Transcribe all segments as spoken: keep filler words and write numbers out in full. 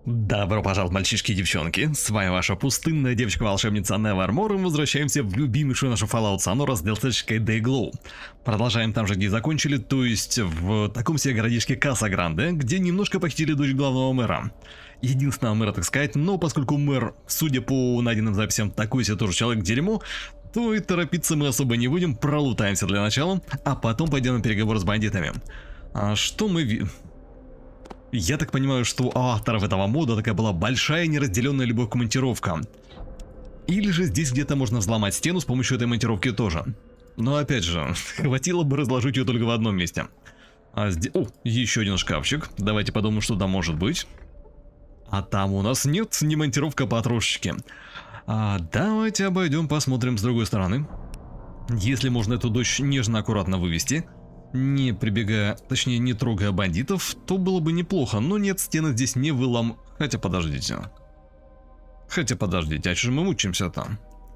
Добро пожаловать, мальчишки и девчонки, с вами ваша пустынная девочка-волшебница Nevermore, и мы возвращаемся в любимейшую нашу Fallout Sonora с ди эл си-шкой Dayglow. Продолжаем там же, где и закончили, то есть в таком себе городишке Каса-Гранде, где немножко похитили дочь главного мэра. Единственного мэра, так сказать, но поскольку мэр, судя по найденным записям, такой себе тоже человек-дерьмо, то и торопиться мы особо не будем, пролутаемся для начала, а потом пойдем на переговоры с бандитами. А что мы видим? Я так понимаю, что у авторов этого мода такая была большая неразделенная любовь к монтировкам. Или же здесь где-то можно взломать стену с помощью этой монтировки тоже. Но опять же, хватило бы разложить ее только в одном месте. А здесь... О, еще один шкафчик. Давайте подумаем, что там может быть. А там у нас нет, не монтировка по трошечке. А давайте обойдем, посмотрим с другой стороны. Если можно эту дочь нежно, аккуратно вывести, не прибегая, точнее не трогая бандитов, то было бы неплохо, но нет, стены здесь не вылом... Хотя подождите. Хотя подождите, а что же мы мучаемся там?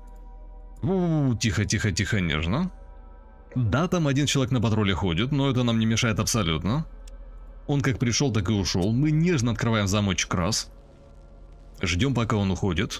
Тихо, тихо, тихо, нежно. Да, там один человек на патруле ходит, но это нам не мешает абсолютно. Он как пришел, так и ушел. Мы нежно открываем замочек раз. Ждем, пока он уходит.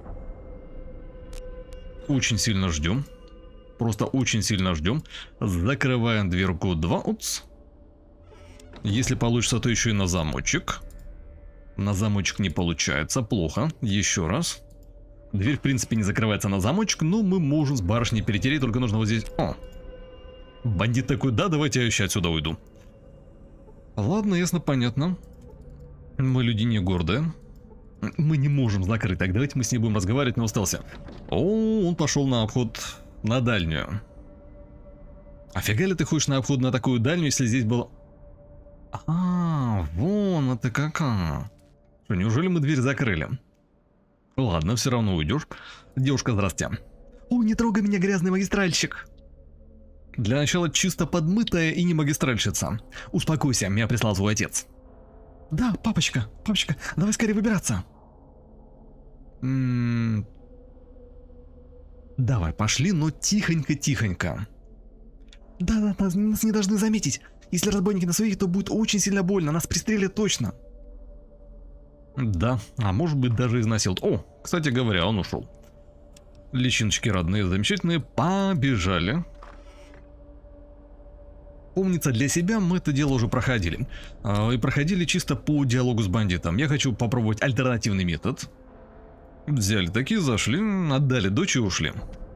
Очень сильно ждем. Просто очень сильно ждем. Закрываем дверку два. Упс. Если получится, то еще и на замочек. На замочек не получается. Плохо. Еще раз. Дверь, в принципе, не закрывается на замочек, но мы можем с барышней перетереть. Только нужно вот здесь... О! Бандит такой, да, давайте я еще отсюда уйду. Ладно, ясно, понятно. Мы люди не гордые. Мы не можем закрыть. Так, давайте мы с ней будем разговаривать, но остался. О, он пошел на обход... На дальнюю. Офига ли ты хочешь на обход на такую дальнюю, если здесь было... А, вон это какая. Что, неужели мы дверь закрыли? Ладно, все равно уйдешь. Девушка, здрасте. О, не трогай меня, грязный магистральщик. Для начала чисто подмытая и не магистральщица. Успокойся, меня прислал твой отец. Да, папочка, папочка, давай скорее выбираться. Ммм... Давай, пошли, но тихонько-тихонько. Да-да, нас, нас не должны заметить. Если разбойники на своих, то будет очень сильно больно. Нас пристрелят точно. Да, а может быть даже изнасилуют. О, кстати говоря, он ушел. Личиночки родные, замечательные. Побежали. Помнится, для себя мы это дело уже проходили. И проходили чисто по диалогу с бандитом. Я хочу попробовать альтернативный метод. Взяли такие, зашли, отдали дочь и ушли.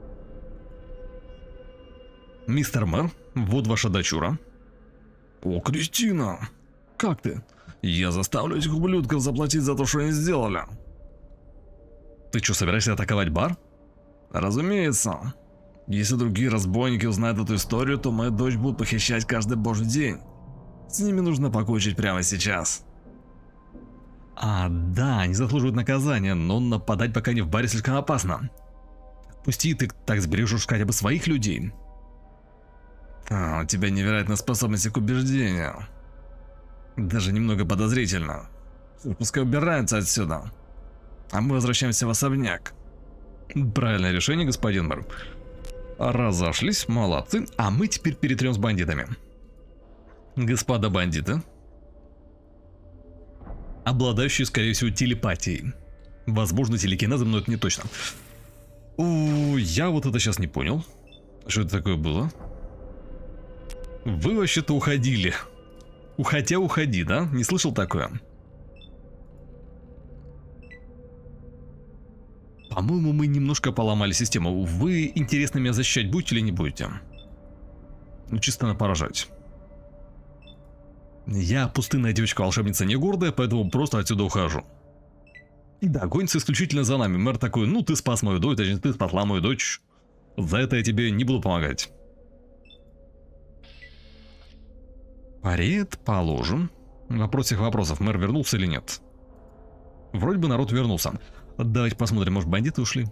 Мистер мэр, вот ваша дочура. О, Кристина, как ты? Я заставлю этих ублюдков заплатить за то, что они сделали. Ты что, собираешься атаковать бар? Разумеется. Если другие разбойники узнают эту историю, то мою дочь будут похищать каждый божий день. С ними нужно покончить прямо сейчас. А, да, они заслуживают наказания, но нападать пока не в баре слишком опасно. Пусти, ты так сбережешь хотя бы своих людей. А, у тебя невероятная способность к убеждению. Даже немного подозрительно. Пускай убираются отсюда. А мы возвращаемся в особняк. Правильное решение, господин мэр. Разошлись, молодцы. А мы теперь перетрем с бандитами. Господа бандиты, обладающие, скорее всего, телепатией. Возможно, телекинезом, но это не точно. О, я вот это сейчас не понял. Что это такое было? Вы вообще-то уходили. Хотя уходи, да? Не слышал такое? По-моему, мы немножко поломали систему. Вы, интересно, меня защищать будете или не будете? Ну, чисто на поражать. Я пустынная девочка-волшебница не гордая, поэтому просто отсюда ухожу. И да, гонится исключительно за нами. Мэр такой, ну ты спас мою дочь, точнее ты спасла мою дочь. За это я тебе не буду помогать. Предположим. Вопрос всех вопросов, мэр вернулся или нет? Вроде бы народ вернулся. Давайте посмотрим, может бандиты ушли?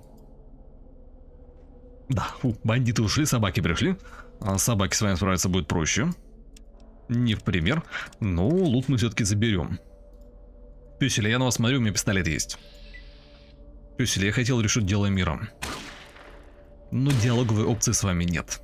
Да, фу, бандиты ушли, собаки пришли. А собаки с вами справиться будет проще. Не в пример, но лут мы все-таки заберем. Пёсель, я на вас смотрю, у меня пистолет есть. Пёсель, я хотел решить дело миром. Но диалоговой опции с вами нет.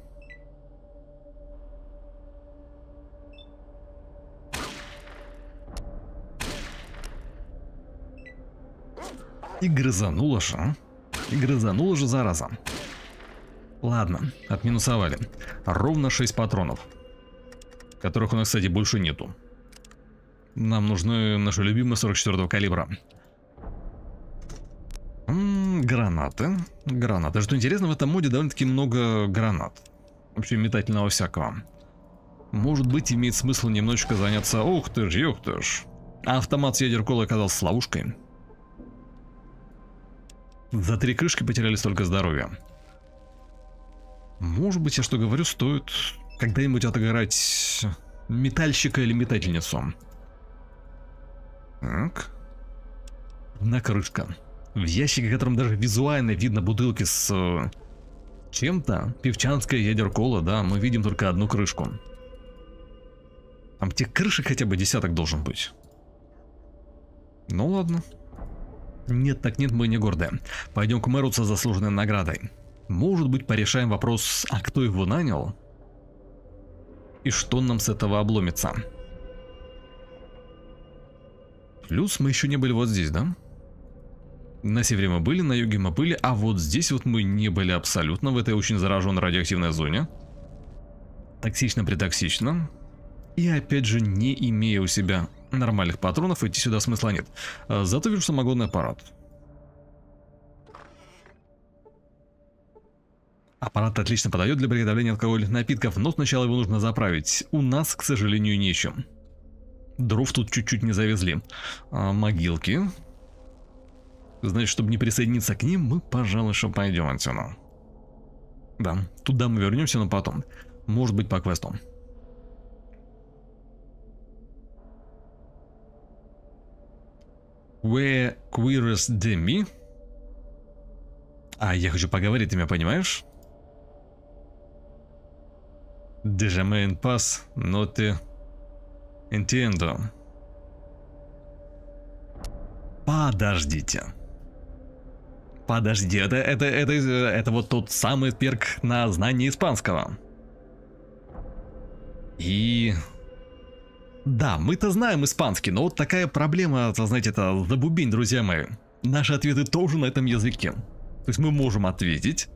И грызанула же, а? И грызанула же, зараза. Ладно, отминусовали. Ровно шесть патронов. Которых у нас, кстати, больше нету. Нам нужны наши любимые сорок четвёртого калибра. М-м, гранаты. Гранаты. Что интересно, в этом моде довольно-таки много гранат. Вообще метательного всякого. Может быть, имеет смысл немножечко заняться... Ух ты ж, ёх ты ж. А автомат с ядерколой оказался ловушкой. За три крышки потеряли столько здоровья. Может быть, я что говорю, стоит когда-нибудь отыграть метальщика или метательницу. Так. Одна крышка. В ящике, в котором даже визуально видно бутылки с э, чем-то. Певчанская ядеркола, да, мы видим только одну крышку. Там тех крышек хотя бы десяток должен быть. Ну ладно. Нет, так нет, мы не гордые. Пойдем к мэру со заслуженной наградой. Может быть, порешаем вопрос, а кто его нанял? И что нам с этого обломится? Плюс мы еще не были вот здесь, да? На севере мы были, на юге мы были, а вот здесь вот мы не были абсолютно, в этой очень зараженной радиоактивной зоне. Токсично-притоксично. И опять же, не имея у себя нормальных патронов, идти сюда смысла нет. Зато вижу самогонный аппарат. Аппарат отлично подойдет для приготовления алкогольных напитков, но сначала его нужно заправить. У нас, к сожалению, нечем. Дров тут чуть-чуть не завезли. А, могилки. Значит, чтобы не присоединиться к ним, мы, пожалуй, что пойдем отсюда. Да, туда мы вернемся, но потом. Может быть, по квесту. Where queerest de me? А, я хочу поговорить, ты меня понимаешь? Дежамен пас, но ты... Entiendo. Подождите. Подожди, это, это, это, это вот тот самый перк на знание испанского. И... Да, мы-то знаем испанский, но вот такая проблема, знаете, это забубень, друзья мои. Наши ответы тоже на этом языке. То есть мы можем ответить.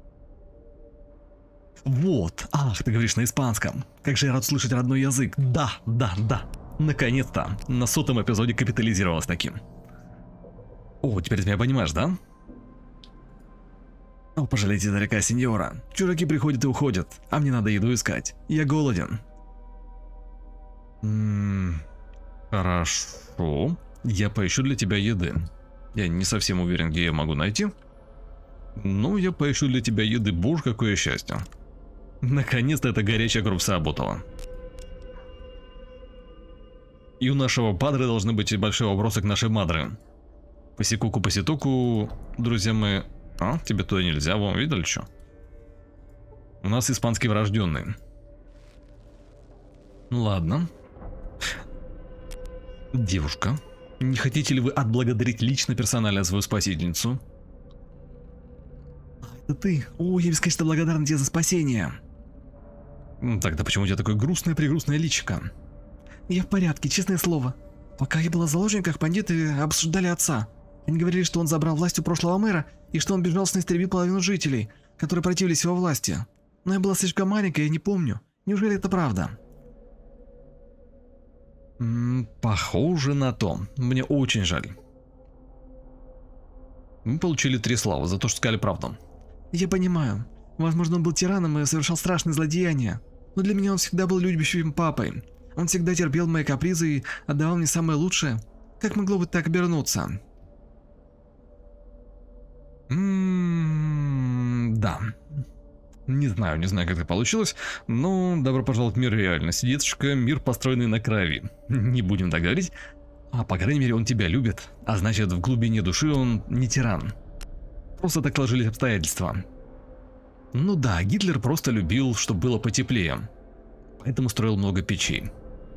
Вот, ах, ты говоришь на испанском. Как же я рад слышать родной язык. Да, да, да. Наконец-то. На сотом эпизоде капитализировалось таким. О, теперь ты меня понимаешь, да? О, пожалейте старика сеньора. Чужаки приходят и уходят, а мне надо еду искать. Я голоден. Ммм, хорошо. Я поищу для тебя еды. Я не совсем уверен, где я могу найти. Но я поищу для тебя еды. Боже, какое счастье. Наконец-то эта горячая кровь сработала. И у нашего падре должны быть большие вопросы к нашей мадре. Посекуку, посетуку, друзья мои. А, тебе туда нельзя, вам видели что? У нас испанский врожденный. Ну ладно. Девушка, не хотите ли вы отблагодарить лично персонально свою спасительницу? А, это ты? О, я бесконечно благодарна тебе за спасение. Тогда почему у тебя такое грустное-прегрустное личико? Я в порядке, честное слово. Пока я была в заложниках, бандиты обсуждали отца. Они говорили, что он забрал власть у прошлого мэра, и что он безжалостно истребил половину жителей, которые противились его власти. Но я была слишком маленькая, я не помню. Неужели это правда? М-м, похоже на то. Мне очень жаль. Мы получили три славы за то, что сказали правду. Я понимаю. Возможно, он был тираном и совершал страшные злодеяния. Но для меня он всегда был любящим папой. Он всегда терпел мои капризы и отдавал мне самое лучшее. Как могло бы так обернуться? Ммм, да. Не знаю, не знаю, как это получилось, но добро пожаловать в мир реальности, деточка, мир, построенный на крови. Не будем так говорить. А по крайней мере, он тебя любит, а значит, в глубине души он не тиран. Просто так сложились обстоятельства. Ну да, Гитлер просто любил, чтобы было потеплее, поэтому строил много печей.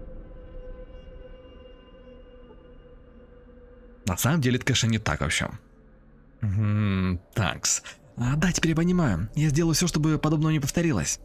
На самом деле, это, конечно, не так вообще. М-м, такс. А, да, теперь я понимаю. Я сделаю все, чтобы подобного не повторилось.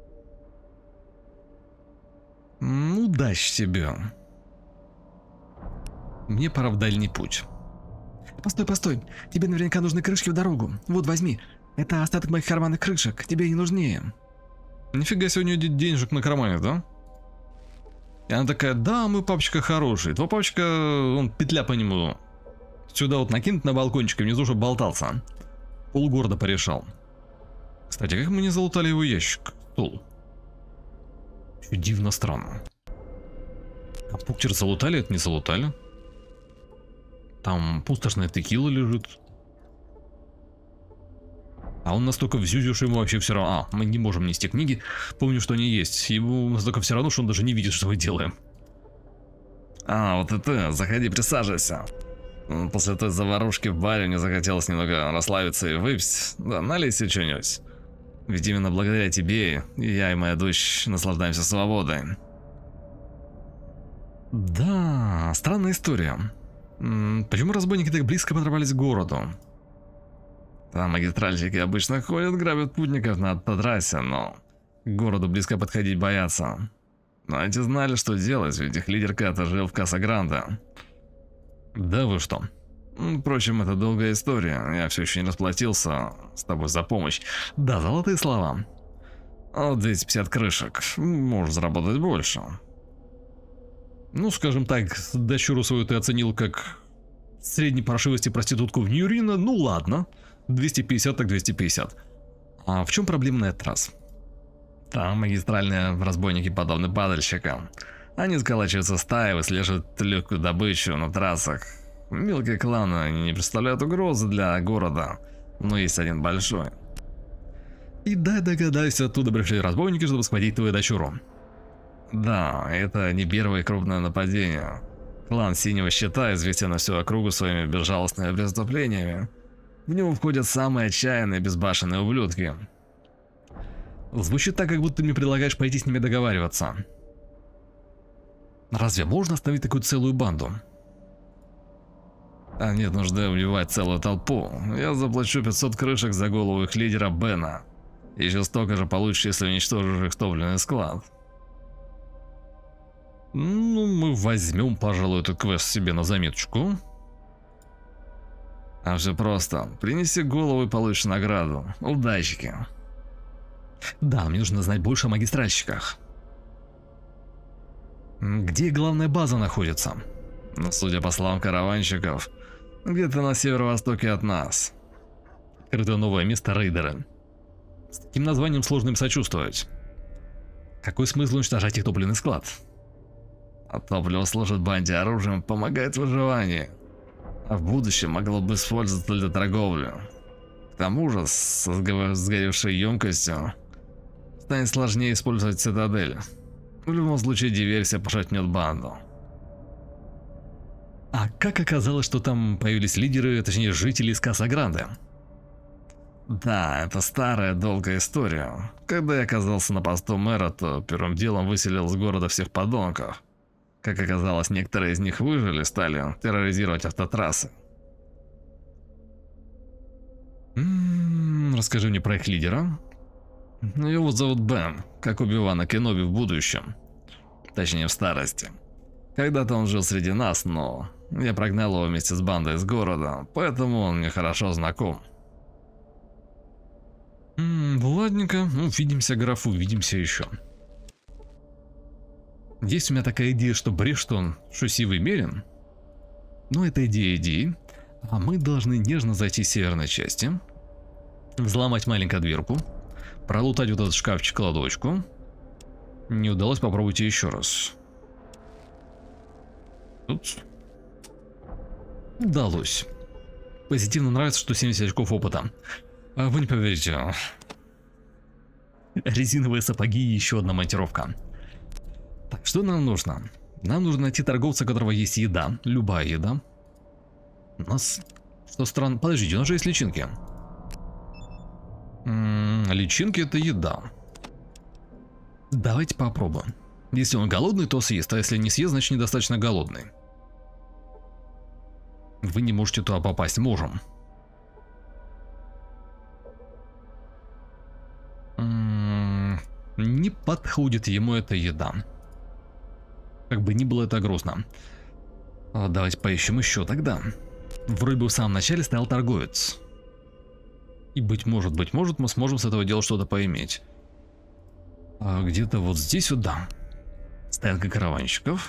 Ну, удачи тебе. Мне пора в дальний путь. Постой, постой. Тебе наверняка нужны крышки в дорогу. Вот, возьми. Это остаток моих карманных крышек. Тебе не нужнее. Нифига себе, у нее денежек на кармане, да? И она такая: да, мой папочка хороший. Твой папочка, он петля по нему сюда вот накинет на балкончик и внизу уже болтался. Полгорода порешал. Кстати, как мы не залутали его ящик? Стул. Чуть дивно странно. А пукчер залутали, это не залутали. Там пустошная текила лежит. А он настолько взюзил, что ему вообще все равно. А, мы не можем нести книги. Помню, что они есть. Ему настолько все равно, что он даже не видит, что мы делаем. А, вот и ты. Заходи, присаживайся. После той заварушки в баре мне захотелось немного расслабиться и выпить. Да, налей себе что-нибудь. Ведь именно благодаря тебе я и моя дочь наслаждаемся свободой. Да, странная история. Почему разбойники так близко подобрались к городу? Там магистральщики обычно ходят, грабят путников на трассе, но к городу близко подходить боятся. Но эти знали, что делать, ведь их лидер когда-то жил в Каса-Гранде. Да вы что? Впрочем, это долгая история. Я все еще не расплатился с тобой за помощь. Да, золотые слова. Вот двести пятьдесят крышек. Можешь заработать больше. Ну, скажем так, дочуру свою ты оценил как средней паршивости проститутку в Нью-Рино. Ну ладно. двести пятьдесят так двести пятьдесят. А в чем проблема на этот раз? Там магистральные разбойники подобны падальщикам. Они сколачиваются стаи, выслеживают легкую добычу на трассах. Мелкие кланы не представляют угрозы для города, но есть один большой. И да, догадаюсь, оттуда пришли разбойники, чтобы схватить твою дочуру. Да, это не первое крупное нападение. Клан Синего Щита известен на всю округу своими безжалостными преступлениями. В него входят самые отчаянные безбашенные ублюдки. Звучит так, как будто ты мне предлагаешь пойти с ними договариваться. Разве можно остановить такую целую банду? А нет нужды убивать целую толпу. Я заплачу пятьсот крышек за голову их лидера Бена. Еще столько же получишь, если уничтожишь их топливный склад. Ну, мы возьмем, пожалуй, этот квест себе на заметочку. А все просто. Принеси голову и получишь награду. Удачки. Да, мне нужно знать больше о магистральщиках. Где главная база находится? Ну, судя по словам караванщиков, где-то на северо-востоке от нас. Открыто новое место рейдеры. С таким названием сложно им сочувствовать. Какой смысл уничтожать их топливный склад? А топливо служит банде оружием, помогает в выживании. А в будущем могло бы использоваться для торговли. К тому же, с сгоревшей емкостью станет сложнее использовать цитадель. В любом случае, диверсия пошатнет банду. А как оказалось, что там появились лидеры, точнее жители из Каса-Гранде? Да, это старая долгая история. Когда я оказался на посту мэра, то первым делом выселил из города всех подонков. Как оказалось, некоторые из них выжили, стали терроризировать автотрассы. М-м, расскажи мне про их лидера. Его зовут Бен, как Оби-Вана Кеноби в будущем. Точнее, в старости. Когда-то он жил среди нас, но я прогнал его вместе с бандой из города, поэтому он мне хорошо знаком. М-м, ладненько, ну, увидимся, граф, увидимся еще. Есть у меня такая идея, что Бриштон шусивый мерин. Но это идея идеи. А мы должны нежно зайти с северной части, взломать маленькую дверку, пролутать вот этот шкафчик-кладочку. Не удалось, попробуйте еще раз. Тут удалось. Позитивно нравится, что семьдесят очков опыта. А вы не поверите. Резиновые сапоги и еще одна монтировка. Так, что нам нужно? Нам нужно найти торговца, у которого есть еда. Любая еда. У нас... Что странно... Подождите, у нас же есть личинки. М-м, личинки это еда. Давайте попробуем. Если он голодный, то съест, а если не съест, значит недостаточно голодный. Вы не можете туда попасть, можем. М-м, не подходит ему эта еда. Как бы ни было это грустно. Давайте поищем еще тогда. Вроде бы в самом начале стоял торговец. И быть может, быть может, мы сможем с этого дела что-то поиметь. А где-то вот здесь вот, да. Стоянка караванщиков.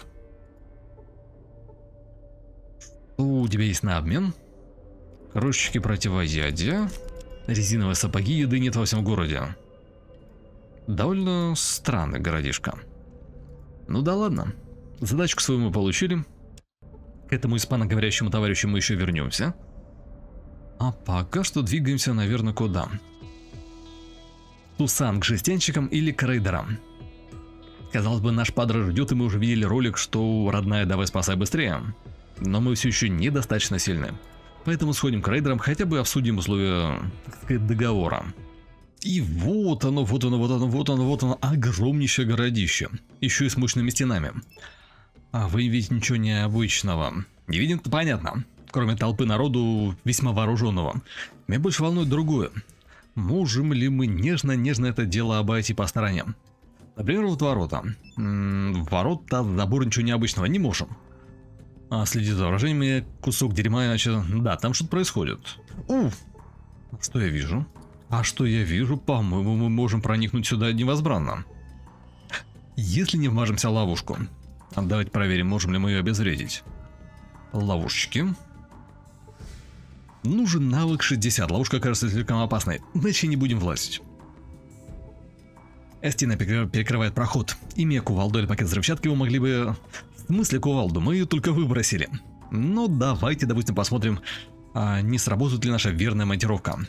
Что у тебя есть на обмен? Рощики противоядия. Резиновые сапоги, еды нет во всем городе. Довольно странный городишко. Ну да ладно. Задачку свою мы получили. К этому испаноговорящему товарищу мы еще вернемся. А пока что двигаемся, наверное, куда? Тусан к жестянщикам или к рейдерам? Казалось бы, наш падре ждет, и мы уже видели ролик, что родная давай спасай быстрее. Но мы все еще недостаточно сильны. Поэтому сходим к рейдерам, хотя бы обсудим условия, так сказать, договора. И вот оно, вот оно, вот оно, вот оно, вот оно, огромнейшее городище. Еще и с мощными стенами. А вы видите ничего необычного. Не видим, то понятно. Кроме толпы народу весьма вооруженного. Меня больше волнует другое. Можем ли мы нежно-нежно это дело обойти по стороне? Например, вот ворота. М-м, ворота, забор, ничего необычного не можем. А следи за выражениями, кусок дерьма, иначе... Да, там что-то происходит. У! Что я вижу? А что я вижу? По-моему, мы можем проникнуть сюда невозбранно. Если не вмажемся в ловушку. Давайте проверим, можем ли мы ее обезвредить. Ловушечки. Нужен навык шестьдесят. Ловушка кажется слишком опасной. Иначе не будем влазить. Стена перекрывает проход. Имея кувалду или пакет взрывчатки, вы могли бы... В смысле кувалду? Мы ее только выбросили. Ну давайте, допустим, посмотрим, а не сработает ли наша верная монтировка.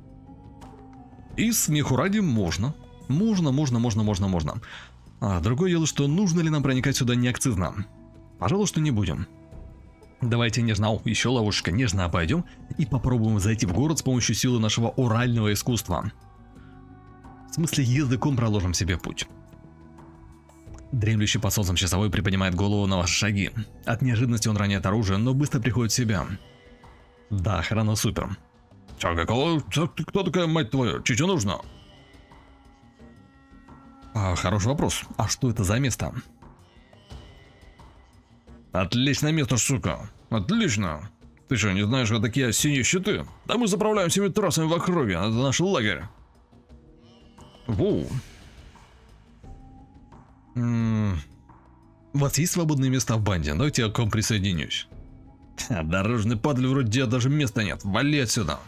И смеху ради можно. Можно, можно, можно, можно, можно. А другое дело, что нужно ли нам проникать сюда неакцизно? Пожалуй, что не будем. Давайте нежно, о, еще ловушка, нежно обойдем и попробуем зайти в город с помощью силы нашего орального искусства. В смысле, языком проложим себе путь. Дремлющий под солнцем часовой приподнимает голову на ваши шаги. От неожиданности он роняет оружие, но быстро приходит в себя. Да, охрана супер. Чё, какого? Кто такая, мать твою? Че тебе нужно? А, хороший вопрос. А что это за место? Отличное место, сука. Отлично. Ты что, не знаешь, что такие синие щиты? Да мы заправляем всеми трассами в округе. Это наш лагерь. Воу. М-м. У вас есть свободные места в банде? Давайте я к вам присоединюсь. Ха, дорожный падаль, вроде тебя даже места нет. Вали отсюда.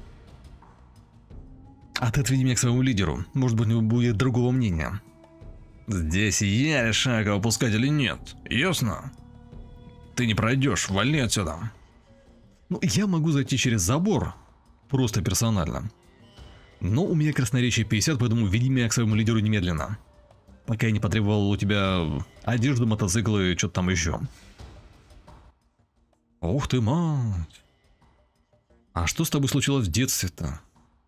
А ты отведи меня к своему лидеру. Может быть, у него будет другого мнения. Здесь я решаю, кого пускать или нет. Ясно? Ты не пройдешь. Вали отсюда. Ну, я могу зайти через забор. Просто персонально. Но у меня красноречие пятьдесят, поэтому веди меня к своему лидеру немедленно. Пока я не потребовал у тебя одежду, мотоциклы и что-то там еще. Ух ты, мать. А что с тобой случилось в детстве-то?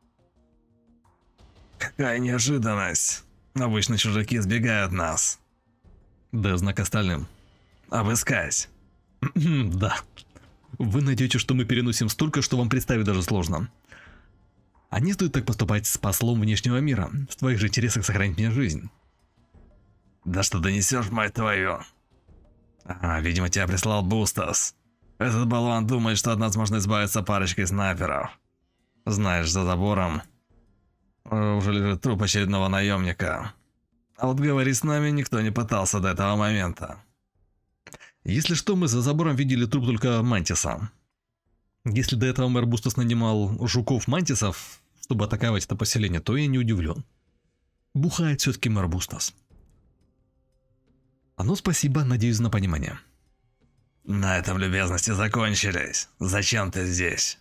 Какая неожиданность. Обычно чужаки избегают нас. Да, знак остальным. Обыскать. Да. Вы найдете, что мы переносим столько, что вам представить даже сложно. А не стоит так поступать с послом внешнего мира. В твоих же интересах сохранить мне жизнь. Да что ты несешь, мать твою? А, видимо, тебя прислал Бустас. Этот болван думает, что от нас можно избавиться парочкой снайперов. Знаешь, за забором уже лежит труп очередного наемника. А вот говорить с нами никто не пытался до этого момента. Если что, мы за забором видели труп только Мантиса. Если до этого мэр Бустас нанимал жуков-мантисов, чтобы атаковать это поселение, то я не удивлен. Бухает все-таки мэр Бустас. А ну спасибо, надеюсь на понимание. На этом любезности закончились. Зачем ты здесь?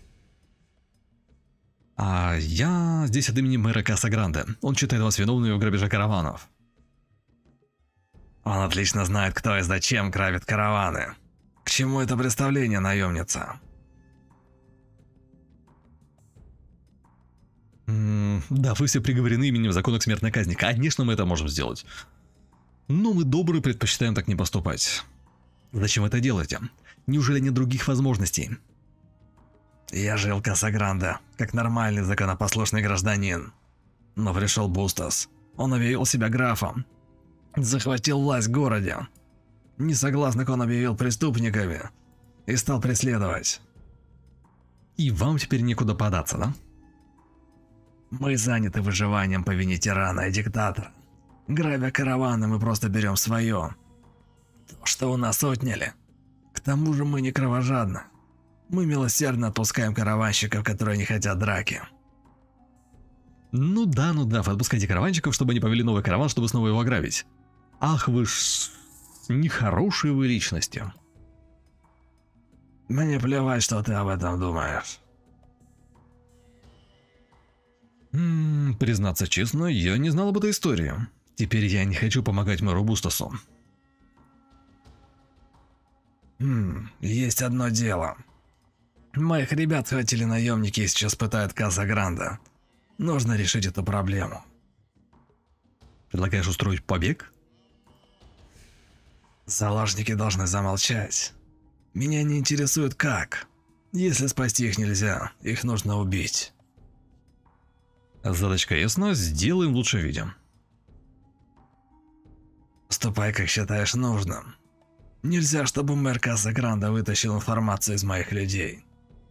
А я здесь от имени мэра Каса-Гранде. Он считает вас виновными в грабеже караванов. Он отлично знает, кто и зачем грабит караваны. К чему это представление, наемница? М-м, да, вы все приговорены именем закона к смертной казни. Конечно, мы это можем сделать. Но мы добрые, предпочитаем так не поступать. Зачем вы это делаете? Неужели нет других возможностей? Я жил в Каса-Гранде, как нормальный законопослушный гражданин. Но пришел Бустас. Он объявил себя графом. Захватил власть в городе. Несогласных он объявил преступниками и стал преследовать. И вам теперь некуда податься, да? Мы заняты выживанием по вине тирана и диктатора. Грабя караваны, мы просто берем свое. То, что у нас отняли. К тому же мы не кровожадны. Мы милосердно отпускаем караванщиков, которые не хотят драки. Ну да, ну да, отпускайте караванщиков, чтобы они повели новый караван, чтобы снова его ограбить. Ах вы ж... нехорошие вы личности. Мне плевать, что ты об этом думаешь. М-м, признаться честно, я не знал об этой истории. Теперь я не хочу помогать мэру Бустасу. Хм, есть одно дело. Моих ребят схватили наемники и сейчас пытают Каза Гранда. Нужно решить эту проблему. Предлагаешь устроить побег? Заложники должны замолчать. Меня не интересует как. Если спасти их нельзя, их нужно убить. Задачка ясна, сделаем в лучшем виде. Ступай, как считаешь нужным. Нельзя, чтобы мэр Каза Гранда вытащил информацию из моих людей.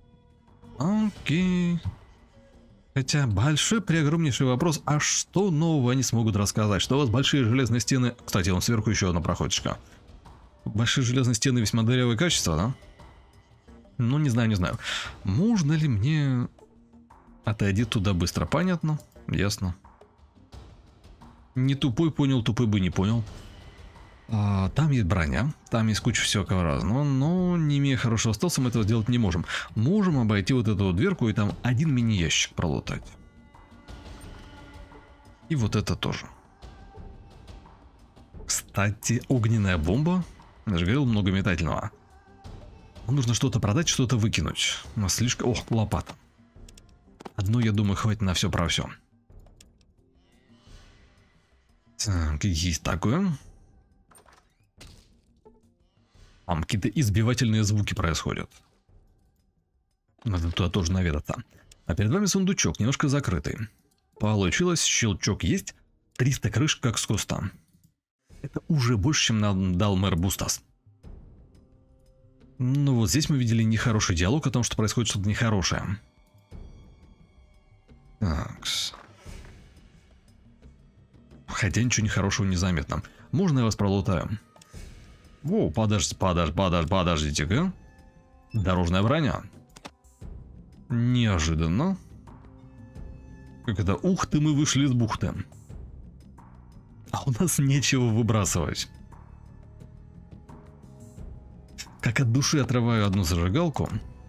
Окей. Хотя большой, преогромнейший вопрос, а что нового они смогут рассказать? Что у вас большие железные стены... Кстати, вон сверху еще одна проходочка. Большие железные стены весьма дырявое качество, да? Ну, не знаю, не знаю. Можно ли мне... Отойди туда быстро, понятно? Ясно. Не тупой понял, тупой бы не понял. А, там есть броня, там есть куча всякого разного, но не имея хорошего стелса мы этого сделать не можем. Можем обойти вот эту вот дверку и там один мини-ящик пролутать. И вот это тоже. Кстати, огненная бомба. Я же говорил, много метательного. Нужно что-то продать, что-то выкинуть. Но слишком... О, лопата. Одно, я думаю, хватит на все про все. Так, есть такое. Там какие-то избивательные звуки происходят. Надо туда тоже наведаться. А перед вами сундучок, немножко закрытый. Получилось, щелчок есть. триста крыш, как с куста. Это уже больше, чем нам дал мэр Бустас. Ну вот здесь мы видели нехороший диалог о том, что происходит что-то нехорошее. Так. Хотя ничего нехорошего не заметно. Можно я вас пролутаю? О, подождите, подождите, подождите, подождите-ка. Дорожная броня. Неожиданно. Как это? Ух ты, мы вышли из бухты. А у нас нечего выбрасывать. Как от души отрываю одну зажигалку.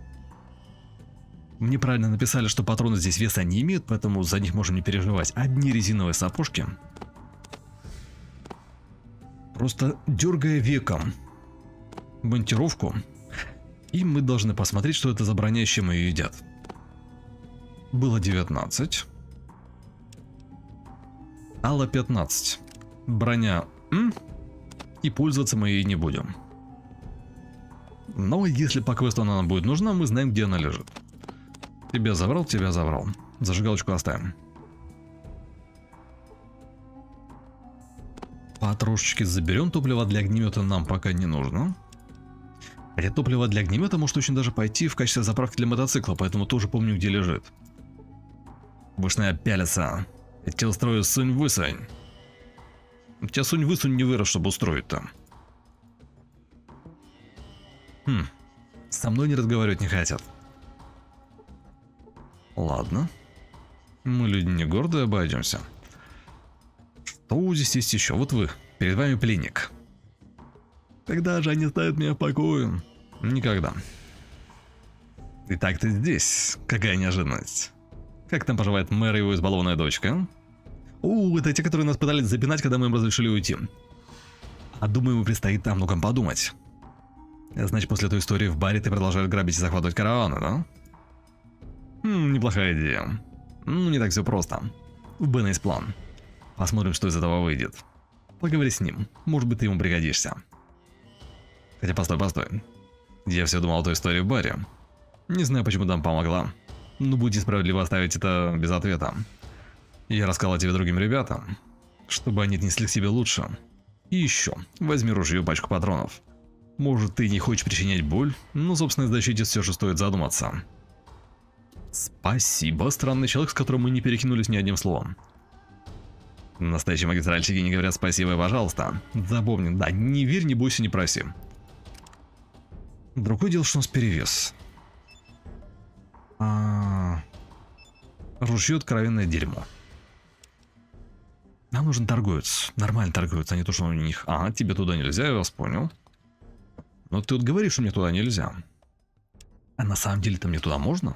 Мне правильно написали, что патроны здесь веса не имеют, поэтому за них можем не переживать. Одни резиновые сапожки. Просто дергая веком монтировку, и мы должны посмотреть, что это за броня, с чем ее едят. Было девятнадцать. Алла пятнадцать. Броня М, и пользоваться мы ей не будем. Но если по квесту она нам будет нужна, мы знаем, где она лежит. Тебя забрал, тебя забрал. Зажигалочку оставим. Потрошечки заберем. Топливо для огнемета нам пока не нужно. Хотя топливо для огнемета может очень даже пойти в качестве заправки для мотоцикла, поэтому тоже помню, где лежит. Будешь на меня пялиться. Я тебя устрою сунь-высунь. У тебя сунь-высунь не вырос, чтобы устроить там. Хм. Со мной не разговаривать не хотят. Ладно. Мы люди не гордые, обойдемся. Что здесь есть еще? Вот вы. Перед вами пленник. Когда же они ставят меня в покое? Никогда. Итак, ты здесь. Какая неожиданность. Как там поживает мэр и его избалованная дочка? О, это те, которые нас пытались запинать, когда мы им разрешили уйти. А думаю, ему предстоит там многом подумать. Значит, после той истории в баре ты продолжаешь грабить и захватывать караваны, да? Хм, неплохая идея. Ну, не так все просто. У Бена есть план. Посмотрим, что из этого выйдет. Поговори с ним. Может быть, ты ему пригодишься. Хотя, постой, постой. Я все думал о той истории в баре. Не знаю, почему там помогла. Но будет несправедливо оставить это без ответа. Я рассказал о тебе другим ребятам, чтобы они отнесли к себе лучше. И еще, возьми ружье и пачку патронов. Может, ты не хочешь причинять боль, но, собственно, о защите все же стоит задуматься. Спасибо, странный человек, с которым мы не перекинулись ни одним словом. Настоящие магистральщики не говорят спасибо и пожалуйста. Запомни, да, не верь, не бойся, не проси. Другое дело, что у нас перевес. А... Ружье откровенное дерьмо. Нам нужен торговец. Нормальный торговец, а не то, что у них. Ага, тебе туда нельзя, я вас понял. Но ты вот говоришь, что мне туда нельзя. А на самом деле-то мне туда можно?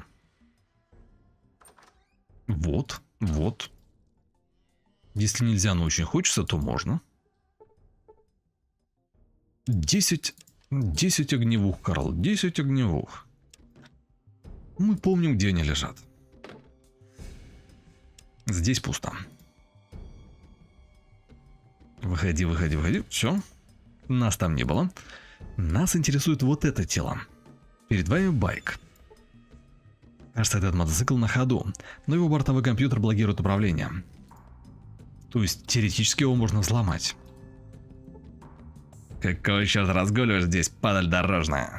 Вот, вот. Если нельзя, но очень хочется, то можно. десять... десять огневух, Карл, десять огневух. Мы помним, где они лежат. Здесь пусто. Выходи, выходи, выходи. Все. Нас там не было. Нас интересует вот это тело. Перед вами байк. Кажется, этот мотоцикл на ходу, но его бортовой компьютер блокирует управление. То есть, теоретически его можно взломать. Какой черт разгуливаешь здесь, падаль дорожная?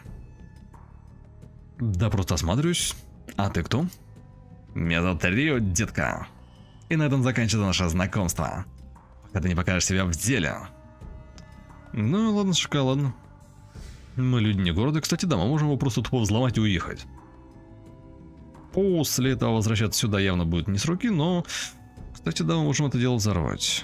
Да просто осматриваюсь. А ты кто? Меня зовут Рио, детка. И на этом заканчивается наше знакомство. Пока ты не покажешь себя в деле. Ну ладно, шоколадно. Мы люди не города. Кстати, да, мы можем его просто тупо взломать и уехать. После этого возвращаться сюда явно будет не с руки, но... Кстати, да, мы можем это дело взорвать.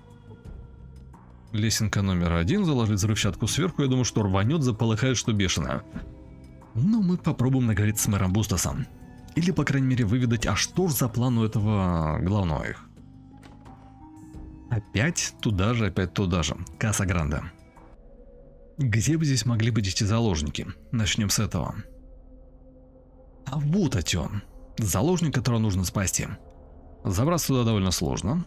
Лесенка номер один, заложить взрывчатку сверху, я думаю, что рванет, заполыхает, что бешеное. Но мы попробуем наговорить с мэром Бустасом. Или, по крайней мере, выведать, а что ж за план у этого главного их. Опять туда же, опять туда же. Касса Гранде. Где бы здесь могли быть эти заложники? Начнем с этого. А вот он. Заложник, которого нужно спасти. Забраться туда довольно сложно.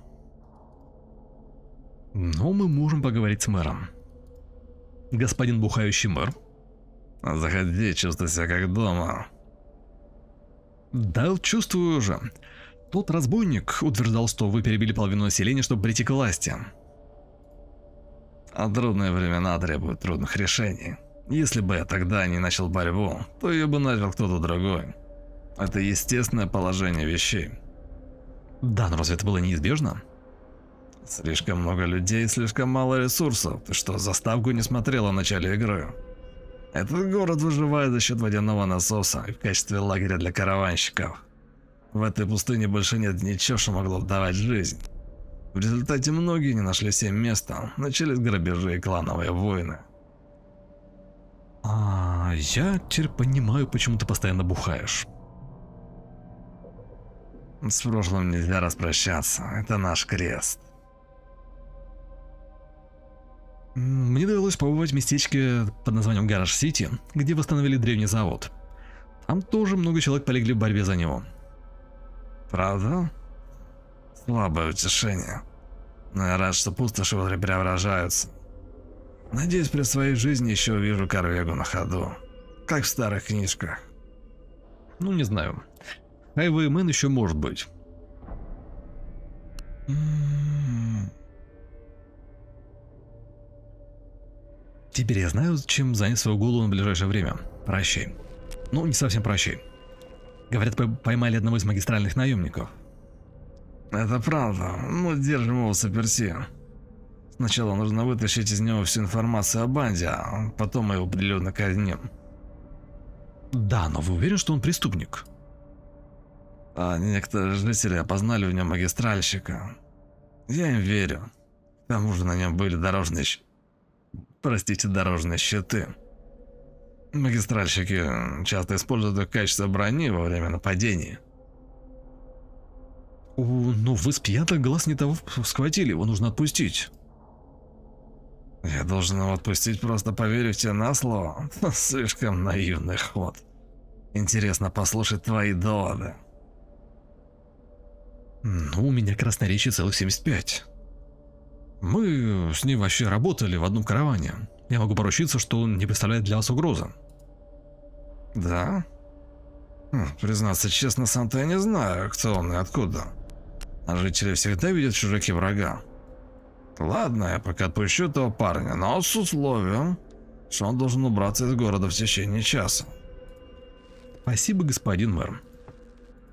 Но мы можем поговорить с мэром. Господин бухающий мэр. Заходи, чувствуй себя как дома. Да, чувствую уже. Тот разбойник утверждал, что вы перебили половину населения, чтобы прийти к власти. А трудные времена требуют трудных решений. Если бы я тогда не начал борьбу, то ее бы начал кто-то другой. Это естественное положение вещей. Да, но разве это было неизбежно? Слишком много людей, слишком мало ресурсов. Ты что, заставку не смотрела в начале игры? Этот город выживает за счет водяного насоса и в качестве лагеря для караванщиков. В этой пустыне больше нет ничего, что могло давать жизнь. В результате многие не нашли себе места, начались грабежи и клановые войны. А, я теперь понимаю, почему ты постоянно бухаешь. С прошлым нельзя распрощаться, это наш крест. Мне довелось побывать в местечке под названием Гараж-Сити, где восстановили древний завод. Там тоже много человек полегли в борьбе за него. Правда? Слабое утешение. Но я рад, что пустоши внутри преображаются. Надеюсь, при своей жизни еще увижу Корвегу на ходу. Как в старых книжках. Ну, не знаю. Хайвеймен еще может быть. Теперь я знаю, чем занять свою голову на ближайшее время. Прощай. Ну, не совсем прощай. Говорят, поймали одного из магистральных наемников. Это правда. Ну, держим его в заперти. Сначала нужно вытащить из него всю информацию о банде, а потом мы его прилюдно казним. Да, но вы уверены, что он преступник? А некоторые жители опознали в нем магистральщика. Я им верю. К тому же на нем были дорожные... Простите, дорожные щиты. Магистральщики часто используют их в качестве брони во время нападений. О, ну вы с пьяных глаз не того схватили, его нужно отпустить. Я должен его отпустить, просто поверив тебе на слово? Слишком наивный ход. Интересно послушать твои доводы. Ну, у меня красноречие целых семьдесят пять. Мы с ним вообще работали в одном караване. Я могу поручиться, что он не представляет для вас угрозы. Да? Хм, признаться честно, сам-то я не знаю, кто он и откуда. А жители всегда видят в чужаке врага. Ладно, я пока отпущу этого парня, но с условием, что он должен убраться из города в течение часа. Спасибо, господин мэр.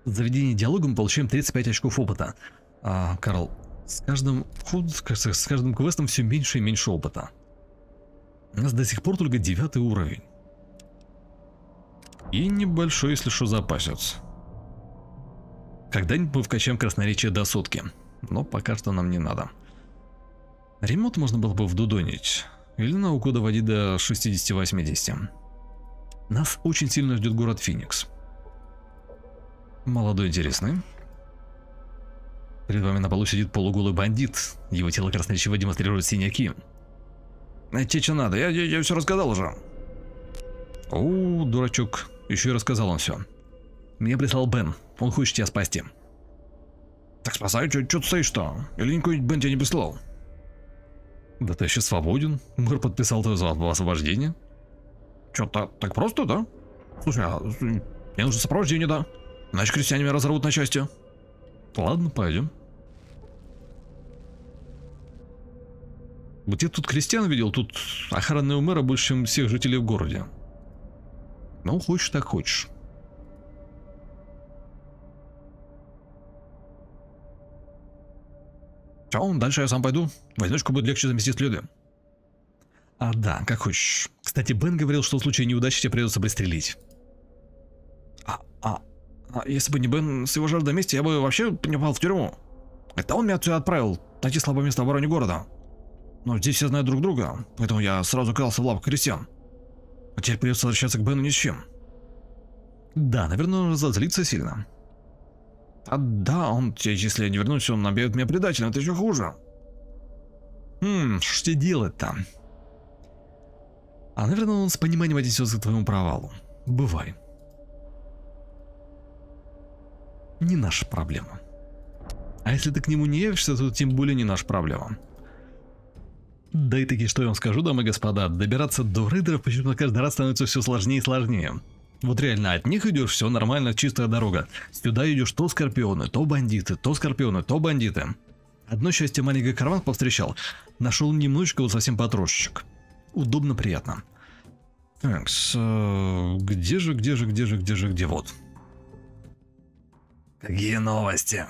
За заведение диалога мы получаем тридцать пять очков опыта. А, Карл, с каждым, с каждым квестом все меньше и меньше опыта. У нас до сих пор только девятый уровень. И небольшой, если что, запасец. Когда-нибудь мы вкачаем красноречие до сотки. Но пока что нам не надо. Ремонт можно было бы вдудонить. Или науку доводить до шестидесяти-восьмидесяти. Нас очень сильно ждет город Феникс. Молодой интересный. Перед вами на полу сидит полуголый бандит. Его тело красноречиво демонстрирует синяки. Тебе что надо? Я, я, я все рассказал уже. О, дурачок. Еще и рассказал он все. Меня прислал Бен. Он хочет тебя спасти. Так спасай, что ты стоишь-то? Или никакой Бен тебя не прислал? Да ты еще свободен. Мэр подписал твое освобождение. Что-то так просто, да? Слушай, а, мне нужно сопровождение, да? Иначе крестьяне меня разорвут на части. Ладно, пойдем. Вот я тут крестьян видел, тут охраны у мэра больше, чем всех жителей в городе. Ну, хочешь так хочешь. Все, дальше я сам пойду. В одиночку будет легче замести следы. А, да, как хочешь. Кстати, Бен говорил, что в случае неудачи тебе придется пристрелить. А, а, а если бы не Бен с его жаждой мести, я бы вообще не попал в тюрьму. Это он меня отсюда отправил, найти слабое место в обороне города. Но здесь все знают друг друга, поэтому я сразу оказался в лапах крестьян. А теперь придется возвращаться к Бену ни с чем. Да, наверное, он разозлится сильно. А да, он, если я не вернусь, он набьет меня предателем, это еще хуже. Хм, что тебе делать-то? А, наверное, он с пониманием отнесется к твоему провалу. Бывай. Не наша проблема. А если ты к нему не явишься, то тем более не наша проблема. Да и таки, что я вам скажу, дамы и господа, добираться до рейдеров почему-то каждый раз становится все сложнее и сложнее. Вот реально, от них идешь, все нормально, чистая дорога. Сюда идешь то скорпионы, то бандиты, то скорпионы, то бандиты. Одно счастье, маленький караван повстречал. Нашел немножечко, вот совсем потрошечек. Удобно, приятно. Так, с, э, где же, где же, где же, где же, где, вот. Какие новости?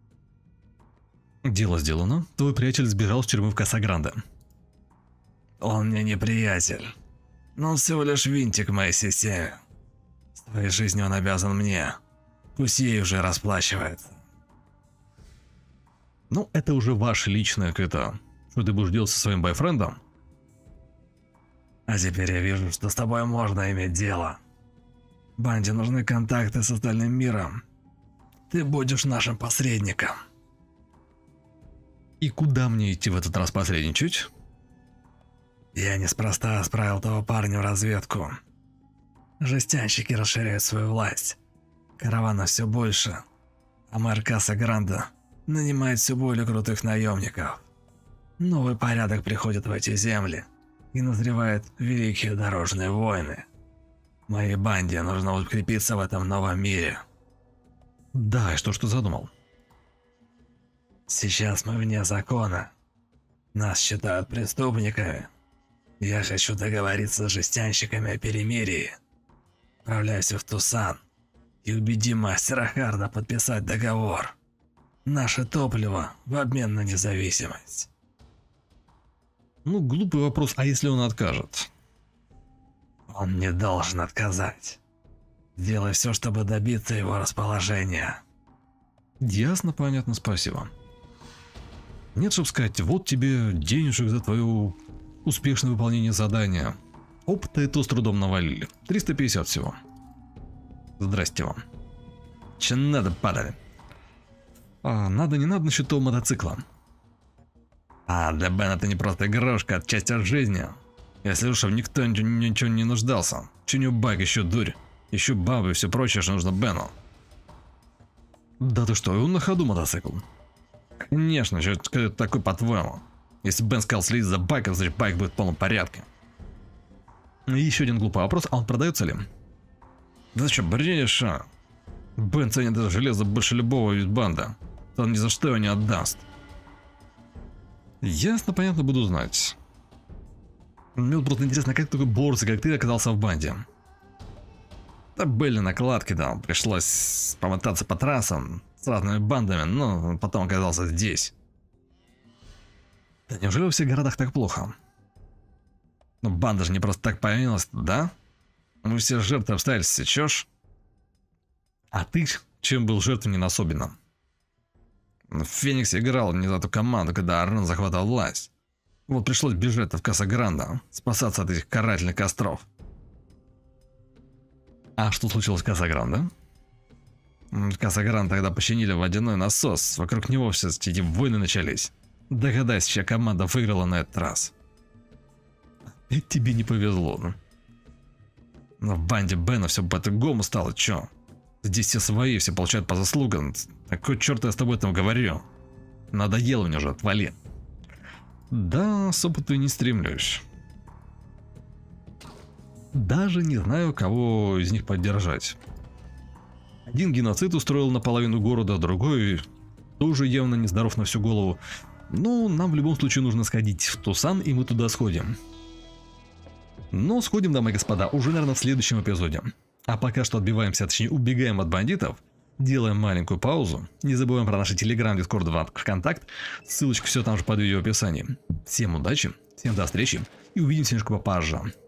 Дело сделано. Твой приятель сбежал с тюрьмы в Касагранде. Он мне не приятель. Но он всего лишь винтик в моей системе. Своей жизнью он обязан мне. Пусть ей уже расплачивается. Ну, это уже ваше личное какое-то. Что ты будешь делать со своим бойфрендом? А теперь я вижу, что с тобой можно иметь дело. Банде нужны контакты с остальным миром. Ты будешь нашим посредником. И куда мне идти в этот раз посредничать? Я неспроста отправил того парня в разведку. Жестянщики расширяют свою власть. Каравана все больше. А мэр Касагранде нанимает все более крутых наемников. Новый порядок приходит в эти земли и назревают великие дорожные войны. Моей банде нужно укрепиться в этом новом мире. Да, и что ж ты задумал? Сейчас мы вне закона. Нас считают преступниками. Я хочу договориться с жестянщиками о перемирии. Отправляюсь в Тусан и убеди мастера Харда подписать договор. Наше топливо в обмен на независимость. Ну, глупый вопрос, а если он откажет? Он не должен отказать. Делай все, чтобы добиться его расположения. Ясно, понятно, спасибо. Нет, чтобы сказать, вот тебе денежек за твое успешное выполнение задания. Опыта и то с трудом навалили. триста пятьдесят всего. Здрасте вам. Че надо, падали? А, надо, не надо насчет того мотоцикла. А, для Бена это не просто игрушка, это часть от жизни. Если уж никто ничего не нуждался. Чиню баг, еще дурь. Еще бабы и все прочее, что нужно Бену. Да ты что, он на ходу мотоцикл? Конечно, что это такой по-твоему? Если Бен сказал следить за байком, значит байк будет в полном порядке. Еще один глупый вопрос, а он продается ли? Да что, бредишь, а? Бен ценит даже железо больше любого из банда. Он ни за что его не отдаст. Ясно, понятно, буду знать. Мне вот просто интересно, как такой борзый, как ты, оказался в банде? Да были накладки там, пришлось помотаться по трассам с разными бандами, но потом оказался здесь. Да неужели во всех городах так плохо? Ну банда же не просто так появилась, да? Мы все жертвы обстоятельств, сечешь? А ты чем был жертвой не особенно? Феникс играл не за ту команду, когда Арнон захватывал власть. Вот пришлось бежать в Касагранда, спасаться от этих карательных костров. А что случилось с Касагранда? Касагранд тогда починили водяной насос, вокруг него все эти войны начались. Догадайся, чья команда выиграла на этот раз. Это тебе не повезло. Но в банде Бена все по-другому стало, чё? Здесь все свои, все получают по заслугам. Такой черт я с тобой там говорю. Надоело мне уже, отвали. Да, с опыту не стремлюсь. Даже не знаю, кого из них поддержать. Один геноцид устроил наполовину города, другой тоже явно нездоров на всю голову. Ну, нам в любом случае нужно сходить в Тусан, и мы туда сходим. Но сходим, дамы и господа, уже, наверное, в следующем эпизоде. А пока что отбиваемся, точнее убегаем от бандитов, делаем маленькую паузу, не забываем про наши телеграм, дискорд, вконтакт, ссылочка все там же под видео в описании. Всем удачи, всем до встречи и увидимся немножко попозже.